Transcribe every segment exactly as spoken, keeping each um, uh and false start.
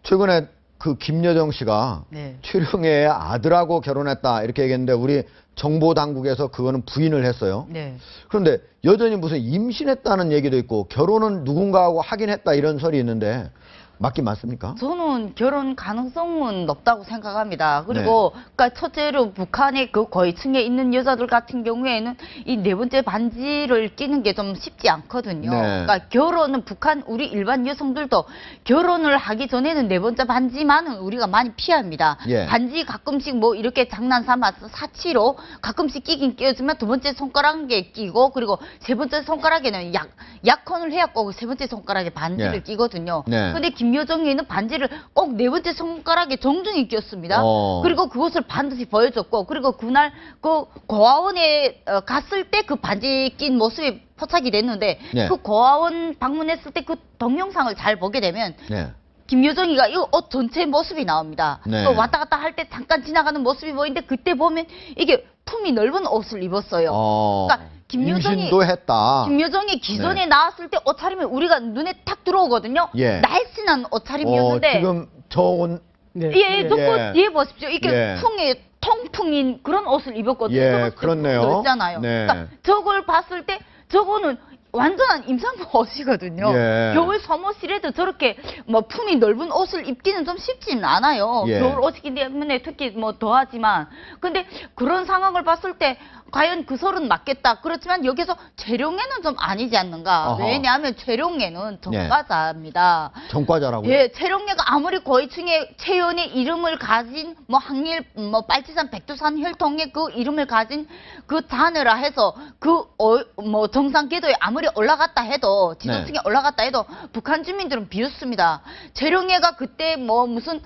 최근에 그 김여정 씨가 네. 최룡해의 아들하고 결혼했다 이렇게 얘기했는데 우리 정보 당국에서 그거는 부인을 했어요. 네. 그런데 여전히 무슨 임신했다는 얘기도 있고 결혼은 누군가하고 하긴 했다 이런 설이 있는데 맞긴 맞습니까? 저는 결혼 가능성은 높다고 생각합니다. 그리고 네. 그러니까 첫째로 북한의 그 거위층에 있는 여자들 같은 경우에는 이 네 번째 반지를 끼는 게 좀 쉽지 않거든요. 네. 그러니까 결혼은 북한 우리 일반 여성들도 결혼을 하기 전에는 네 번째 반지만은 우리가 많이 피합니다. 예. 반지 가끔씩 뭐 이렇게 장난 삼아서 사치로 가끔씩 끼긴 끼어지만 두 번째 손가락에 끼고 그리고 세 번째 손가락에는 약 약혼을 해갖고 세 번째 손가락에 반지를 예. 끼거든요. 네. 근데 김여정이는 반지를 꼭 네 번째 손가락에 정중히 꼈습니다. 어. 그리고 그것을 반드시 보여줬고, 그리고 그날 그 고아원에 어, 갔을 때 그 반지 낀 모습이 포착이 됐는데, 네. 그 고아원 방문했을 때 그 동영상을 잘 보게 되면 네. 김여정이가 이 옷 전체 모습이 나옵니다. 네. 또 왔다 갔다 할 때 잠깐 지나가는 모습이 보이는데 그때 보면 이게 품이 넓은 옷을 입었어요. 어. 그러니까 김여정이 임신도 했다. 김여정이 기존에 네. 나왔을 때 옷차림이 우리가 눈에 탁 들어오거든요. 예. 날씬한 옷차림이었는데 어, 지금 저 옷. 예, 예, 또 예. 예, 보십시오. 이게 예. 풍이 통풍인 그런 옷을 입었거든요. 예, 저거 그렇네요. 넓잖아요. 네. 그러니까 저걸 봤을 때 저거는 완전한 임산부 옷이거든요. 예. 겨울 소모실에도 저렇게 뭐 품이 넓은 옷을 입기는 좀 쉽지는 않아요. 예. 겨울 옷이기 때문에 특히 뭐 더하지만. 근데 그런 상황을 봤을 때 과연 그 설은 맞겠다. 그렇지만 여기서 재룡애는 좀 아니지 않는가. 어허. 왜냐하면 재룡애는 전과자입니다. 전과자라고요? 예, 재룡애가 아무리 고위층의 체연의 이름을 가진 뭐 항일, 뭐 빨치산, 백두산 혈통의 그 이름을 가진 그 자녀라 해서 그 뭐 정상 궤도에 아무리 올라갔다 해도 지도층에 네. 올라갔다 해도 북한 주민들은 비웃습니다. 재룡애가 그때 뭐 무슨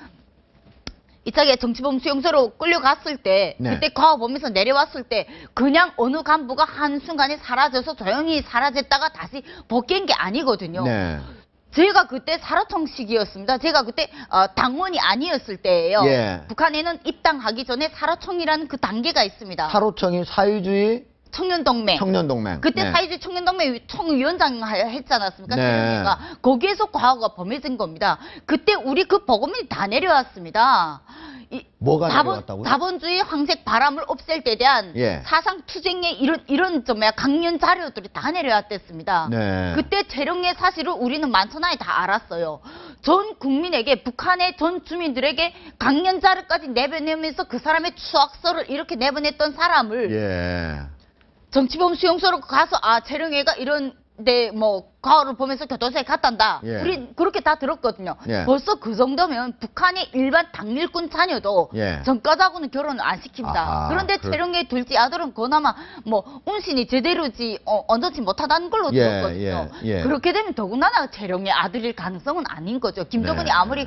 이차게 정치범 수용소로 끌려갔을 때 네. 그때 과거보면서 내려왔을 때 그냥 어느 간부가 한순간에 사라져서 조용히 사라졌다가 다시 복귀한 게 아니거든요. 네. 제가 그때 사로총 시기였습니다. 제가 그때 어, 당원이 아니었을 때예요. 예. 북한에는 입당하기 전에 사로총이라는 그 단계가 있습니다. 사로청이 사회주의 청년동맹. 청년동맹. 그때 네. 사회주의 청년동맹 총위원장 했지 않았습니까? 네. 최영애가. 거기에서 과거가 범해진 겁니다. 그때 우리 그 보고문이 다 내려왔습니다. 이 뭐가 자본, 내려왔다고요? 자본주의 황색 바람을 없앨 때 대한 예. 사상 투쟁의 이런 이런 좀 뭐야 강연 자료들이 다 내려왔댔습니다. 네. 그때 재룡의 사실을 우리는 만천하에 다 알았어요. 전 국민에게 북한의 전 주민들에게 강연 자료까지 내보내면서 그 사람의 추억서를 이렇게 내보냈던 사람을 예. 정치범 수용소로 가서 아 재룡애가 이런 데 뭐 과거를 보면서 교도소에 갔단다. 예. 우리 그렇게 다 들었거든요. 예. 벌써 그 정도면 북한의 일반 당일군 자녀도 예. 전과자고는 결혼을 안 시킵니다. 아하, 그런데 그- 재룡의 둘째 아들은 그나마 뭐 운신이 제대로지 어, 언더치 못하다는 걸로 예, 들었거든요. 예, 예. 그렇게 되면 더군다나 재룡의 아들일 가능성은 아닌 거죠. 김정은이 네. 아무리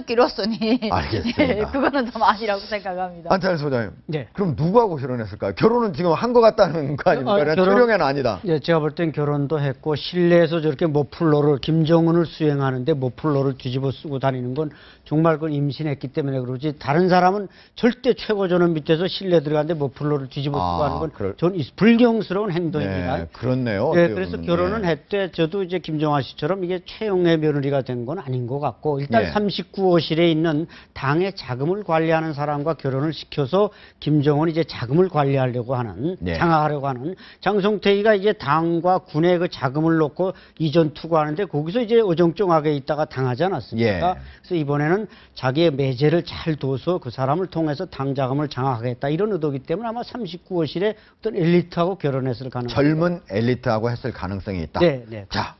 미쳤기로서니 알겠습니다. 예, 그거는 좀 아니라고 생각합니다. 안찬 소장님. 네. 그럼 누구하고 결혼했을까요? 결혼은 지금 한 것 같다는 거 아닙니까? 아, 그냥 결혼- 최룡해는 아니다. 예, 제가 볼 땐 결혼도 했고 실내에서 저렇게 모플러를 김정은을 수행하는데 모플러를 뒤집어 쓰고 다니는 건 정말 그 임신했기 때문에 그러지 다른 사람은 절대 최고전원 밑에서 실내 들어가는데 모플러를 뒤집어 쓰고 아, 하는 건 그럴- 전 불경스러운 행동입니다. 네, 그렇네요. 예, 어떻게 그래서 보면. 결혼은 예. 했대 저도 이제 김정아 씨처럼 이게 최용의 며느리가 된 건 아닌 것 같고 일단 예. 삼십구 호실에 있는 당의 자금을 관리하는 사람과 결혼을 시켜서 김정은이 이제 자금을 관리하려고 하는 예. 장악하려고 하는 장성태이가 이제 당과 군의 그 자금을 놓고 이전 투구하는데 거기서 이제 어정쩡하게 있다가 당하지 않았습니까? 예. 그래서 이번에는 자기의 매제를 잘 둬서 그 사람을 통해서 당 자금을 장악하겠다 이런 의도이기 때문에 아마 삼십구 호실에 어떤 엘리트하고 결혼했을 가능성이 젊은 엘리트하고 했을 가능성이 있다. 네, 네. 자,